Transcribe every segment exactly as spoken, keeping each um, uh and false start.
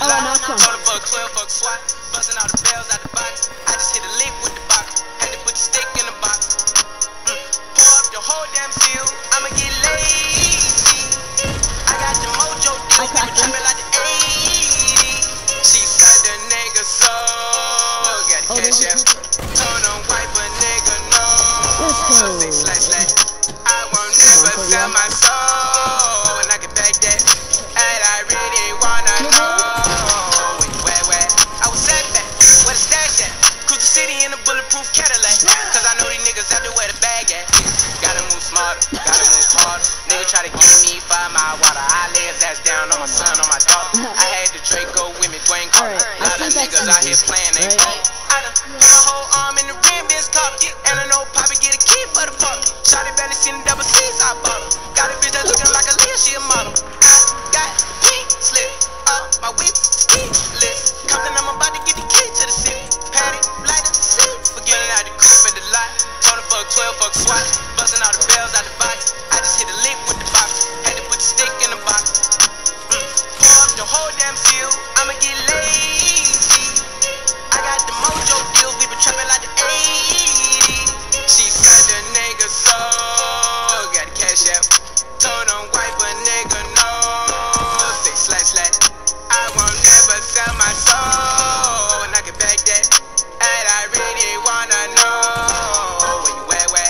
lie. Told her fuck twelve, fuck SWAT. Busting all the bells out the box. I just hit a lick with the box. Had to put the stick in the box. Mm. Pour up the whole damn field. I'ma get lazy. I got the mojo deal. We been trapping like the eighties. She said the nigga so. Got the cash out. Told him wipe a nigga no. Say slash slash. I won't never sell my soul. And I can back that. And I really wanna know. Where you at, where? I was at back. Where the stash at? Cruise the city in a bulletproof Cadillac. Cause I know these niggas out there where the bag at. Gotta move smarter, gotta move harder. Nigga try to give me five mile water. I lay his ass down on my son, on my daughter. I had the Draco with me, Dwayne Carter. A lot of niggas out here playing they phone. I done put my whole arm in the rim, bitch caught it. And I know Poppy get a key for the park. Shotty barely seen the double C's, I bought her. Got a bitch that looking like a Leah, she a model. I got pink slip up my whip, ski list. Compton, I'm about to get the key to the city. Patty, light up the seat. Forgetting out the coupe at the lot. Told her fuck twelve, fuck SWAT. Busting all the bells out the box. I just hit a lick with the box. Had to put the stick in the box. Mm. Pour up the whole damn field. I'ma get lazy. I got the mojo deals. We been trapping like the eighties. She said the nigga so. Got the cash out. Told him wipe a nigga no. Say slash slash. I won't never sell my soul. And I can back that. And I really wanna know. Where you at, where?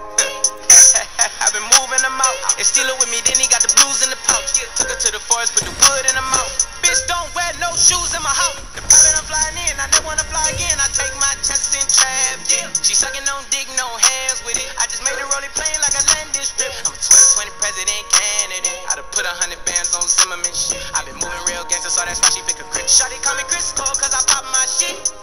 I've been moving them out. And steal it with me, then he got the blues in the pouch. Took her to the forest, put the wood in her mouth. Bitch, don't wear no shoes in my house. The private I'm flying in, I never wanna fly again. I take my chances in trap, yeah. She sucking on dick, no hands with it. I just made her roll it plain like a landing strip. I'm a twenty twenty president candidate. I done put a hundred bands on Zimmerman shit. I been moving real gangster, so that's why she pick a crit. Shawty call me Chris Cole, cause I pop my shit.